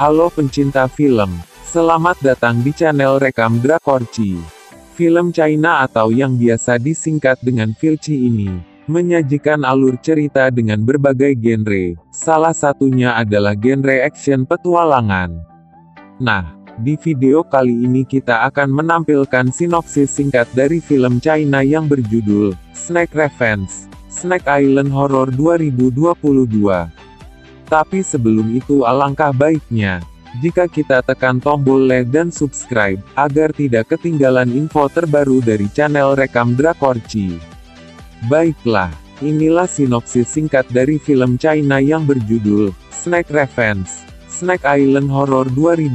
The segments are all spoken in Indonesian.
Halo pencinta film, selamat datang di channel Rekam Drakorci. Film China atau yang biasa disingkat dengan Filci ini, menyajikan alur cerita dengan berbagai genre, salah satunya adalah genre action petualangan. Nah, di video kali ini kita akan menampilkan sinopsis singkat dari film China yang berjudul Snake Revenge, Snake Island Horror 2022. Tapi sebelum itu alangkah baiknya, jika kita tekan tombol like dan subscribe, agar tidak ketinggalan info terbaru dari channel Rekam Drakorci. Baiklah, inilah sinopsis singkat dari film China yang berjudul Snake Revenge, Snake Island Horror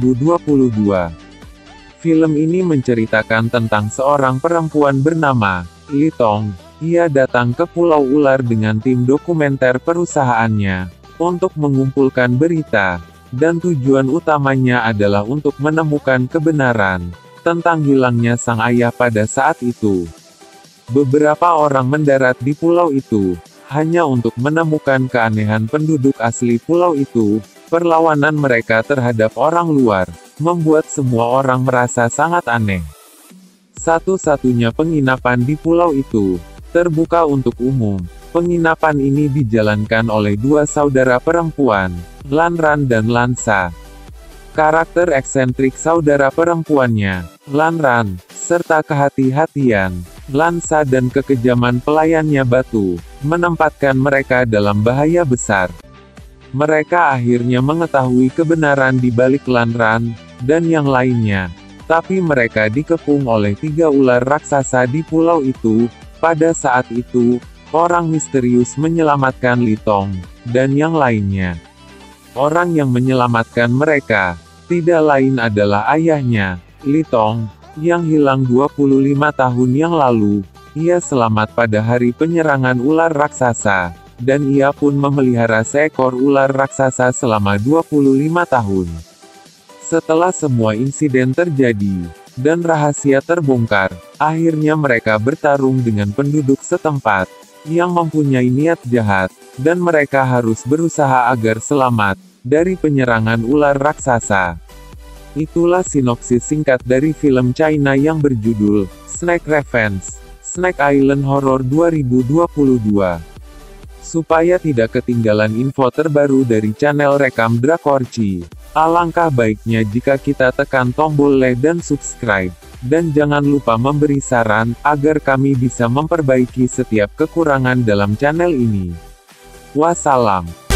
2022. Film ini menceritakan tentang seorang perempuan bernama Li Tong. Ia datang ke Pulau Ular dengan tim dokumenter perusahaannya untuk mengumpulkan berita, dan tujuan utamanya adalah untuk menemukan kebenaran tentang hilangnya sang ayah pada saat itu. Beberapa orang mendarat di pulau itu, hanya untuk menemukan keanehan penduduk asli pulau itu. Perlawanan mereka terhadap orang luar, membuat semua orang merasa sangat aneh. Satu-satunya penginapan di pulau itu, terbuka untuk umum. Penginapan ini dijalankan oleh dua saudara perempuan, Lan Ran dan Lan Sa. Karakter eksentrik saudara perempuannya, Lan Ran, serta kehati-hatian, Lan Sa dan kekejaman pelayannya Batu, menempatkan mereka dalam bahaya besar. Mereka akhirnya mengetahui kebenaran di balik Lan Ran, dan yang lainnya. Tapi mereka dikepung oleh 3 ular raksasa di pulau itu. Pada saat itu, orang misterius menyelamatkan Li Tong, dan yang lainnya. Orang yang menyelamatkan mereka, tidak lain adalah ayahnya, Li Tong, yang hilang 25 tahun yang lalu. Ia selamat pada hari penyerangan ular raksasa, dan ia pun memelihara seekor ular raksasa selama 25 tahun. Setelah semua insiden terjadi, dan rahasia terbongkar, akhirnya mereka bertarung dengan penduduk setempat, yang mempunyai niat jahat, dan mereka harus berusaha agar selamat dari penyerangan ular raksasa. Itulah sinopsis singkat dari film China yang berjudul Snake Revenge, Snake Island Horror 2022. Supaya tidak ketinggalan info terbaru dari channel Rekam Drakorci, alangkah baiknya jika kita tekan tombol like dan subscribe. Dan jangan lupa memberi saran, agar kami bisa memperbaiki setiap kekurangan dalam channel ini. Wassalam.